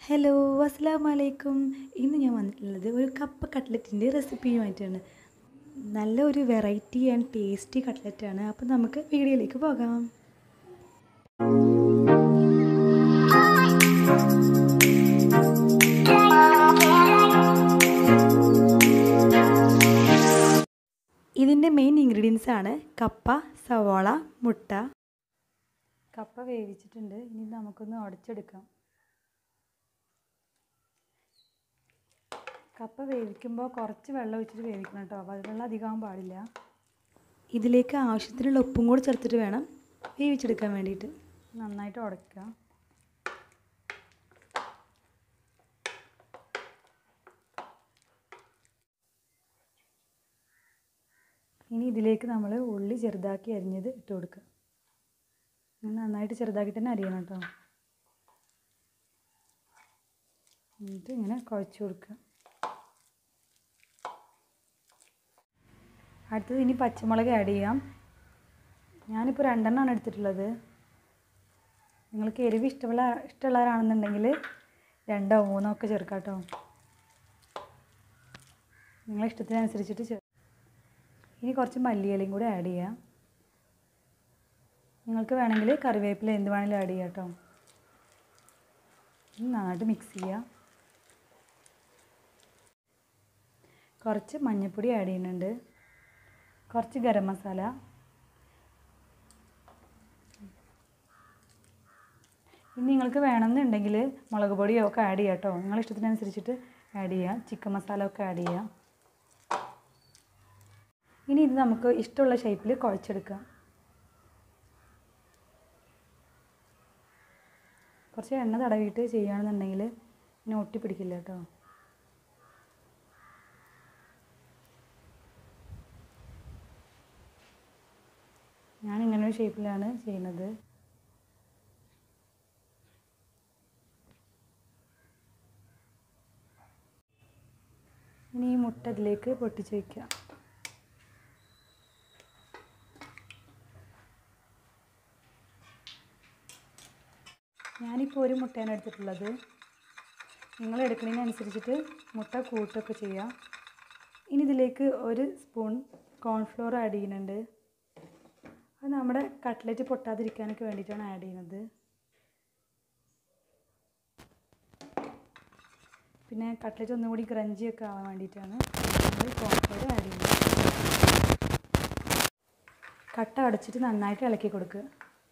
Hello അസ്സലാമു അലൈക്കും. ഇന്ന് ഞാൻ വന്നിട്ടുള്ളത് ഒരു കപ്പ കട്ട്ലറ്റിൻ്റെ റെസിപ്പിയുമായിട്ടാണ്. നല്ലൊരു വെറൈറ്റി ആൻഡ് ടേസ്റ്റി കട്ട്ലറ്റാണ്. അപ്പോൾ നമുക്ക് വീഡിയോയിലേക്ക് പോകാം. ഇതിൻ്റെ മെയിൻ ഇൻഗ്രീഡിയൻസ് ആണ് കപ്പ, സവാള, മുട്ട. കപ്പ വേവിച്ചിട്ടുണ്ട്. ഇനി നമുക്കൊന്ന് ഉടച്ചെടുക്കാം. കപ്പ വേവിക്കുമ്പോൾ കുറച്ച് വെള്ളം ഒഴിച്ചിട്ട് വേവിക്കണം കേട്ടോ. വെള്ളം അധികമാകാൻ പാടില്ല. ഇതിലേക്ക് ആവശ്യത്തിനുള്ള ഉപ്പും കൂടി ചേർത്തിട്ട് വേണം വേവിച്ചെടുക്കാൻ വേണ്ടിയിട്ട്. നന്നായിട്ട് ഉടയ്ക്കുക. ഇനി ഇതിലേക്ക് നമ്മൾ ഉള്ളി ചെറുതാക്കി അരിഞ്ഞത് ഇട്ട് കൊടുക്കുക. നന്നായിട്ട് ചെറുതാക്കി തന്നെ അരിയണം കേട്ടോ. എന്നിട്ട് ഇങ്ങനെ കുഴച്ച് കൊടുക്കുക. അടുത്തത് ഇനി പച്ചമുളക് ആഡ് ചെയ്യാം. ഞാനിപ്പോൾ 2 എണ്ണമാണ് എടുത്തിട്ടുള്ളത്. നിങ്ങൾക്ക് എരിവ് ഇഷ്ടമുള്ളവരാണെന്നുണ്ടെങ്കിൽ 2 or 3 ഒക്കെ ചേർക്കാം കേട്ടോ. നിങ്ങളെ ഇഷ്ടത്തിനനുസരിച്ചിട്ട് ഇനി കുറച്ച് മല്ലിയിലയും കൂടി ആഡ് ചെയ്യാം. നിങ്ങൾക്ക് വേണമെങ്കിൽ കറിവേപ്പില എന്ത് വേണമെങ്കിലും ആഡ് ചെയ്യാം കേട്ടോ. നന്നായിട്ട് മിക്സ് ചെയ്യുക. കുറച്ച് മഞ്ഞൾപ്പൊടി ആഡ് ചെയ്യുന്നുണ്ട്. കുറച്ച് ഗരം മസാല. ഇനി നിങ്ങൾക്ക് വേണമെന്നുണ്ടെങ്കിൽ മുളക് പൊടിയോ ഒക്കെ ആഡ് ചെയ്യാം കേട്ടോ. നിങ്ങളുടെ ഇഷ്ടത്തിനനുസരിച്ചിട്ട് ആഡ് ചെയ്യുക. ചിക്കൻ മസാല ഒക്കെ ആഡ് ചെയ്യുക. ഇനി ഇത് നമുക്ക് ഇഷ്ടമുള്ള ഷേപ്പിൽ കുഴച്ചെടുക്കാം. കുറച്ച് എണ്ണ തടവിയിട്ട് ചെയ്യുകയാണെന്നുണ്ടെങ്കിൽ ഇങ്ങനെ ഒട്ടിപ്പിടിക്കില്ല കേട്ടോ. ഞാൻ ഇങ്ങനെ ഒരു ഷേപ്പിലാണ് ചെയ്യുന്നത്. ഇനി ഈ മുട്ട ഇതിലേക്ക് പൊട്ടിച്ച് വയ്ക്കുക. ഞാനിപ്പോൾ ഒരു മുട്ടയാണ് എടുത്തിട്ടുള്ളത്. നിങ്ങൾ എടുക്കുന്നതിനനുസരിച്ചിട്ട് മുട്ട കൂട്ടൊക്കെ ചെയ്യാം. ഇനി ഇതിലേക്ക് 1 സ്പൂൺ കോൺഫ്ലോർ ആഡ് ചെയ്യുന്നുണ്ട്. അത് നമ്മുടെ കട്ട്ലറ്റ് പൊട്ടാതിരിക്കാനൊക്കെ വേണ്ടിയിട്ടാണ് ആഡ് ചെയ്യുന്നത്. പിന്നെ കട്ട്ലറ്റ് ഒന്നുകൂടി ക്രഞ്ചിയൊക്കെ ആവാൻ വേണ്ടിയിട്ടാണ് നമ്മൾ കോൺഫ്ലോർ ആഡ് ചെയ്യുന്നത്. കട്ട അടച്ചിട്ട് നന്നായിട്ട് ഇളക്കി കൊടുക്കുക.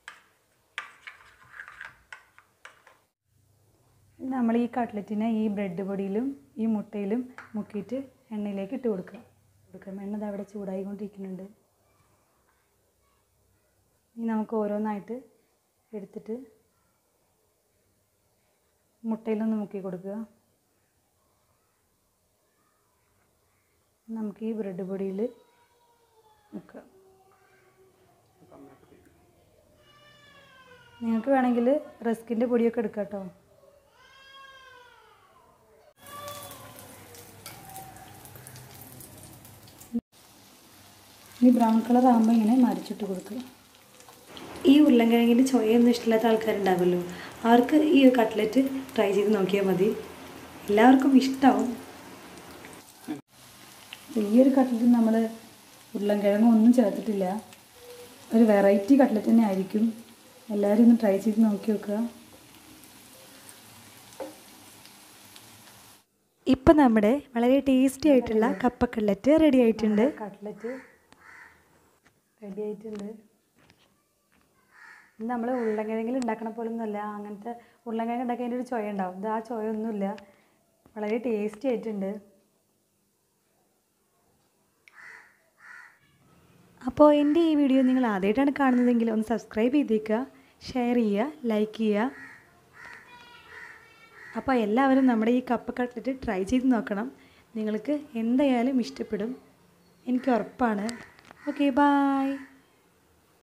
നമ്മൾ ഈ കട്ട്ലറ്റിനെ ഈ ബ്രെഡ് പൊടിയിലും ഈ മുട്ടയിലും മുക്കിയിട്ട് എണ്ണയിലേക്ക് ഇട്ട് കൊടുക്കുക. എണ്ണ അവിടെ ചൂടായിക്കൊണ്ടിരിക്കുന്നുണ്ട്. ഇനി നമുക്ക് ഓരോന്നായിട്ട് എടുത്തിട്ട് മുട്ടയിലൊന്ന് മുക്കി കൊടുക്കുക. നമുക്ക് ഈ ബ്രെഡ് പൊടിയിൽ മുക്കുക. നിങ്ങൾക്ക് വേണമെങ്കിൽ റസ്കിൻ്റെ പൊടിയൊക്കെ എടുക്കാം കേട്ടോ. ഇനി ബ്രൗൺ കളർ ആകുമ്പോൾ ഇങ്ങനെ മറിച്ചിട്ട് കൊടുക്കുക. ഈ ഉരുളൻകിഴങ്ങിൻ്റെ ചൊയൊന്നും ഇഷ്ടമില്ലാത്ത ആൾക്കാരുണ്ടാവുമല്ലോ, അവർക്ക് ഈ കട്ട്ലറ്റ് ട്രൈ ചെയ്ത് നോക്കിയാൽ മതി. എല്ലാവർക്കും ഇഷ്ടമാവും. ഈ ഒരു കട്ട്ലറ്റ് നമ്മൾ ഉരുളൻകിഴങ്ങൊന്നും ചേർത്തിട്ടില്ല. ഒരു വെറൈറ്റി കട്ട്ലറ്റ് തന്നെ ആയിരിക്കും. എല്ലാവരും ഒന്ന് ട്രൈ ചെയ്ത് നോക്കി നോക്കുക. ഇപ്പം നമ്മുടെ വളരെ ടേസ്റ്റി ആയിട്ടുള്ള കപ്പ കട്ട്ലറ്റ് റെഡി ആയിട്ടുണ്ട്. നമ്മൾ ഉരുളൻകിഴങ്ങിൽ ഉണ്ടാക്കണ പോലെ ഒന്നുമല്ല. അങ്ങനത്തെ ഉരുളൻകിഴങ്ങ് ഉണ്ടാക്കിയതിൻ്റെ ഒരു ചൊയ ഉണ്ടാവും. ഇത് ആ ചൊയൊന്നുമില്ല. വളരെ ടേസ്റ്റി ആയിട്ടുണ്ട്. അപ്പോൾ എൻ്റെ ഈ വീഡിയോ നിങ്ങൾ ആദ്യമായിട്ടാണ് കാണുന്നതെങ്കിൽ ഒന്ന് സബ്സ്ക്രൈബ് ചെയ്തേക്കുക, ഷെയർ ചെയ്യുക, ലൈക്ക് ചെയ്യുക. അപ്പോൾ എല്ലാവരും നമ്മുടെ ഈ കപ്പ കട്ട്ലറ്റ് ട്രൈ ചെയ്ത് നോക്കണം. നിങ്ങൾക്ക് എന്തായാലും ഇഷ്ടപ്പെടും, എനിക്ക് ഉറപ്പാണ്. Okay, by.